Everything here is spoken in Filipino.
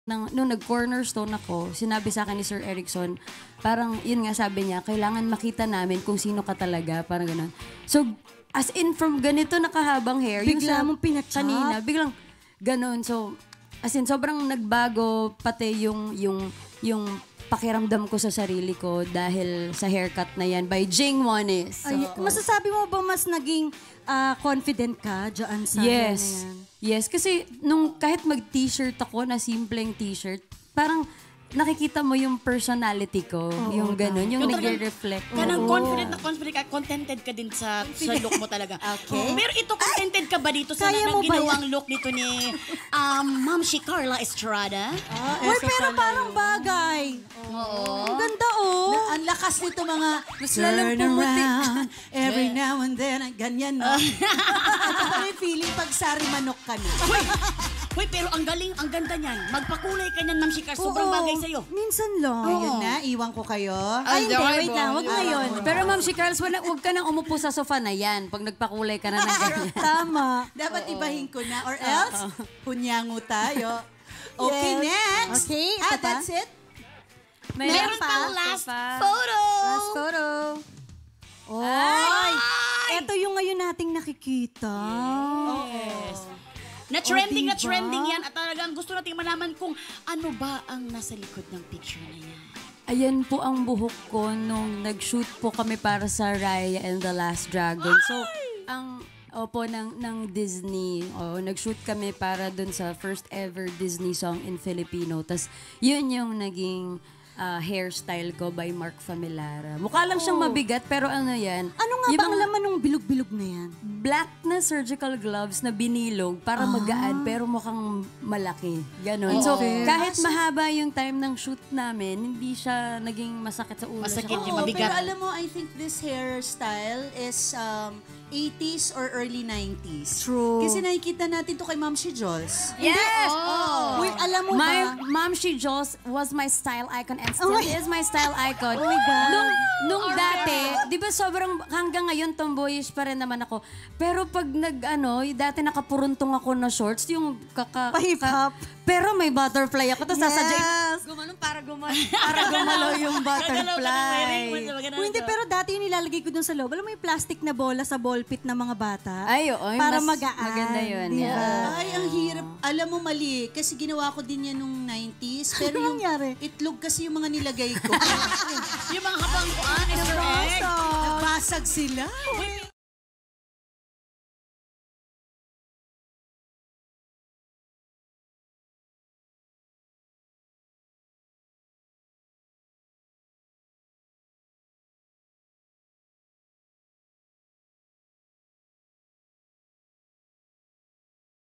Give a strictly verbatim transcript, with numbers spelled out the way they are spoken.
Nang, nung nag-cornerstone ako, sinabi sa akin ni Sir Erickson, parang yun nga sabi niya, kailangan makita namin kung sino ka talaga, parang gano'n. So, as in from ganito nakahabang hair, bigla yung mong pinachop? Kanina, biglang gano'n. So, as in sobrang nagbago pati yung, yung, yung pakiramdam ko sa sarili ko dahil sa haircut na yan by Jing Juanes. So, Ay, masasabi mo ba mas naging uh, confident ka dyan sa hair yes. na yan? Yes, kasi nung kahit mag-t-shirt ako na simpleng t-shirt, parang nakikita mo yung personality ko, Oo, yung gano'n, yung Yung nag-reflect. Kanang confident na confident ka, contented ka din sa, sa look mo talaga. Okay. Pero ito, contented ka ba dito sa Kaya nanang mo ba ginawang look nito ni um, Momshie Carla Estrada? Ah, Uy, eso pero pala parang yun. bagay. Oo. Ang ganda, oh. Na, ang lakas nito mga Mas lalong turn pumuti. around every now and then. Ganyan, no? Ito pa yung feeling pag sari manok ka na. Hoy, pero ang galing, ang ganda niyan. Magpakulay ka niyan, Momshie Carla. Sobrang Oo, bagay sa'yo. minsan lang. Ayun na, iwan ko kayo. Ay, hindi. Wait lang. Huwag na yun. Pero Ma'am si Carls, wala, huwag ka nang umupo sa sofa na yan pag nagpakulay ka na ng ganyan. Tama. Dapat ibahin ko na or else, hunyango tayo. Okay, Yes. next. Okay, Ah, ito pa? that's it? Meron pa? kang last Pa. photo. Last photo. Ay! Ito yung ngayon nating nakikita. Yes. Na trending Oh, na diba? trending yan at talagang gusto nating malaman kung ano ba ang nasa likod ng picture na yan. Ayan po ang buhok ko nung nag-shoot po kami para sa Raya and the Last Dragon. So, ang opo ng, ng Disney, oh, nag-shoot kami para dun sa first ever Disney song in Filipino. Tas yun yung naging ah, hairstyle ko by Mark Familara. Mukha lang siyang mabigat, pero ano yan? Ano nga yung ba ang mga laman ng bilog-bilog na yan? black na surgical gloves na binilog para magaan pero mukhang malaki. Ganon. So, Okay. kahit mahaba yung time ng shoot namin, hindi siya naging masakit sa ulo. Masakit Siya- yung Oo, mabigat. pero alam mo, I think this hairstyle is um, eighties or early nineties. True. Kasi nakikita natin to kay Momshie Jols. Yes! Uy, alam mo My ba? Momshie Jols was my style icon and Oh still my- is my style icon. Oh my God. Nung, nung dati, di ba sobrang hanggang ngayon tomboyish pa rin naman ako. Pero pag nag ano, y- dati nakapuruntong ako na shorts, yung kaka... Pa-hip-hop. ka- pero may butterfly ako, tapos sasadya. Yes. Gumanon para gumanon. Para gumalaw yung butterfly. Kung hindi, pero dati yung nilalagay ko dun sa loob. Alam mo yung plastic na bola sa ball pit ng mga bata? Ay, oo. Para mas magaan. Maganda yun. Di ba? Yeah. Ay, ang hirap. Alam mo, mali. Kasi ginawa ko din yan nung nineties. Pero Ano yung nangyari? itlog kasi yung mga nilagay ko. Yung mga habang kuan, Mister Egg. Nabasag sila. Uy,